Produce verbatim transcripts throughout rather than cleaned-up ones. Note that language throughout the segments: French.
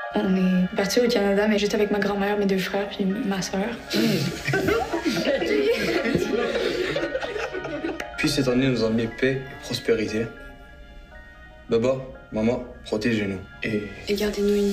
On est parti au Canada, mais juste avec ma grand-mère, mes deux frères, puis ma sœur. Puis cette année nous a amené paix et prospérité. Baba, maman, protégez-nous. Et... Et gardez-nous unis.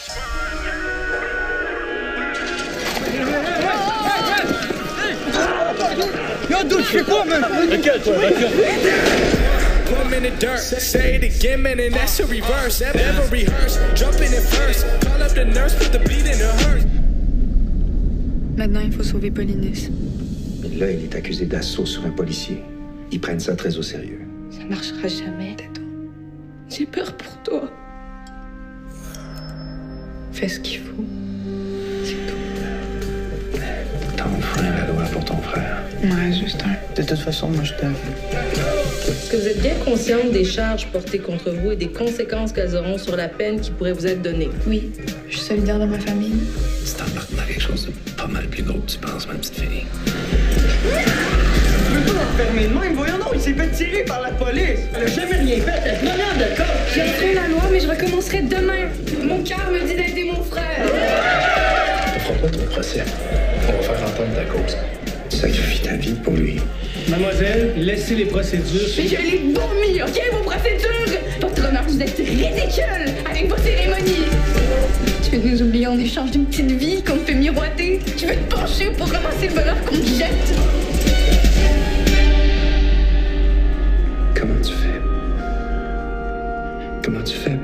Yo, dude, tu fais quoi, man? Recule-toi, recule. Put him in the dirt, say it again, man, and that's a reverse. Never rehearse, jumping in first. Call up the nurse, put the bleed in the hearse. Maintenant, il faut sauver Polynice. Là, il est accusé d'assaut sur un policier. Ils prennent ça très au sérieux. Ça marchera jamais, Tato. J'ai peur pour toi. Fais ce qu'il faut. C'est tout. T'as enfreint la loi pour ton frère. Ouais, juste un. De toute façon, moi, je t'aime. Est-ce que vous êtes bien consciente des charges portées contre vous et des conséquences qu'elles auront sur la peine qui pourrait vous être donnée? Oui, je suis solidaire de ma famille. Tu t'embarques dans quelque chose de pas mal plus gros que tu penses, ma petite fille. Tu veux pas l'enfermer de même? Voyons non, il s'est fait tirer par la police. Elle a jamais rien fait, elle est première de corps. J'ai enfreint la loi, mais je recommencerai demain. Mon cœur me dit d'aider mon frère. On fera pas ton procès. On va faire entendre ta cause. Tu sacrifies ta vie pour lui. Mademoiselle, laissez les procédures. Mais je les vomis, ok, vos procédures. Votre honneur, vous êtes ridicule avec vos cérémonies. Tu veux nous oublier en échange d'une petite vie qu'on te fait miroiter. Tu veux te pencher pour ramasser le bonheur qu'on te jette. Comment tu fais? Comment tu fais